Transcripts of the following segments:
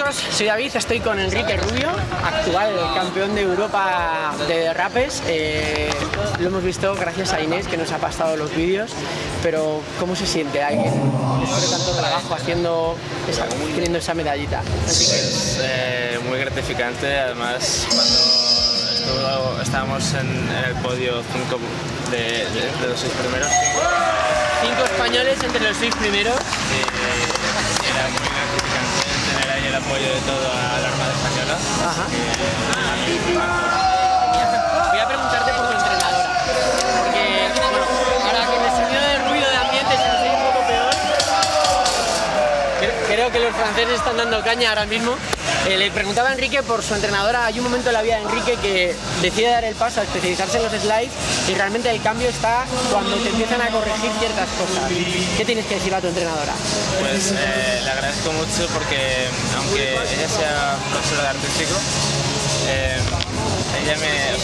todos, soy David, estoy con Enrique Rubio, actual campeón de Europa de derrapes. Lo hemos visto gracias a Inés, que nos ha pasado los vídeos, pero ¿cómo se siente alguien después de tanto trabajo teniendo esa medallita? Pues, muy gratificante, además cuando estábamos en el podio 5 de los 6 primeros. 5 españoles entre los 6 primeros. Y era muy gratificante tener ahí el apoyo de toda la Armada Española. Ajá. Voy a preguntarte por tu entrenadora, porque bueno, ahora con el sonido de ruido de ambiente se nos oye un poco peor. Creo que los franceses están dando caña ahora mismo. Le preguntaba a Enrique por su entrenadora. Hay un momento en la vida de Enrique que decide dar el paso a especializarse en los slides y realmente el cambio está cuando te empiezan a corregir ciertas cosas. ¿Qué tienes que decir a tu entrenadora? Pues le agradezco mucho porque aunque ella sea profesora de artístico, ella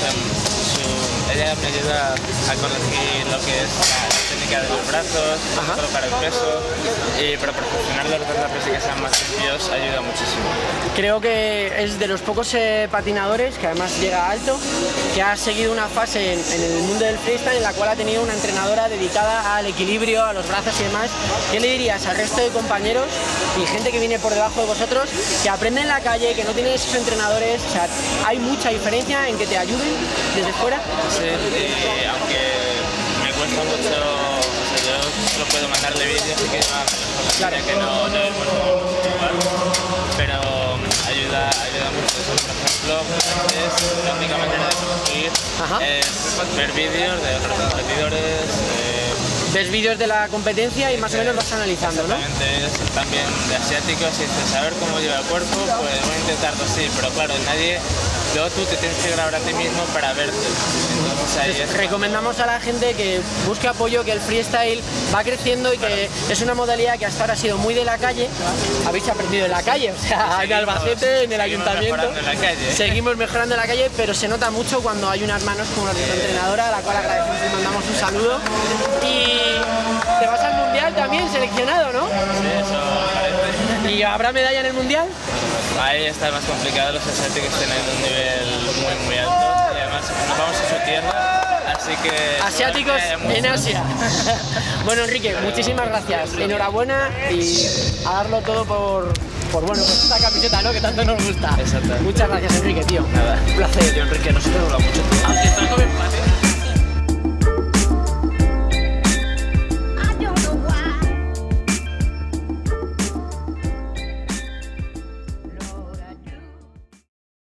me ayuda a corregir lo que es la técnica de los brazos, colocar el peso y para perfeccionar los derrapes y que sean más limpios ayuda muchísimo. Creo que es de los pocos patinadores, que además llega alto, que ha seguido una fase en el mundo del freestyle en la cual ha tenido una entrenadora dedicada al equilibrio, a los brazos y demás. ¿Qué le dirías al resto de compañeros y gente que viene por debajo de vosotros, que aprende en la calle, que no tiene esos entrenadores? O sea, hay mucha diferencia en que te ayuden desde fuera. Sí, y aunque me cuesta mucho, o sea, yo solo puedo mandarle vídeos y que claro, que no es pero ayuda mucho. Por ejemplo, la única manera de conseguir es ver vídeos de otros competidores. Ves vídeos de la competencia y más o menos vas analizando, ¿no? Exactamente, también de asiáticos y dices, saber cómo lleva el cuerpo, pues voy a intentarlo así, pero claro, luego tú te tienes que grabar a ti mismo para verte. Entonces, ahí recomendamos a la gente que busque apoyo, que el freestyle va creciendo y que es una modalidad que hasta ahora ha sido muy de la calle. Habéis aprendido en la calle, o sea, en Albacete, en el ayuntamiento. Seguimos mejorando en la calle, pero se nota mucho cuando hay unas manos como la de tu entrenadora, a la cual agradecemos y mandamos un saludo. Y te vas al mundial también, seleccionado, ¿no? Sí, eso parece. ¿Y habrá medalla en el mundial? Ahí está más complicado, los asiáticos tienen un nivel muy alto y además nos vamos a su tierra, así que... Asiáticos en Asia. Bueno, Enrique, muchísimas gracias, enhorabuena y a darlo todo por bueno, pues esta camiseta, ¿no?, que tanto nos gusta. Exacto. Muchas gracias, Enrique, tío. Nada. Un placer. Tío, Enrique, nosotros hablamos mucho. Aunque estás joven,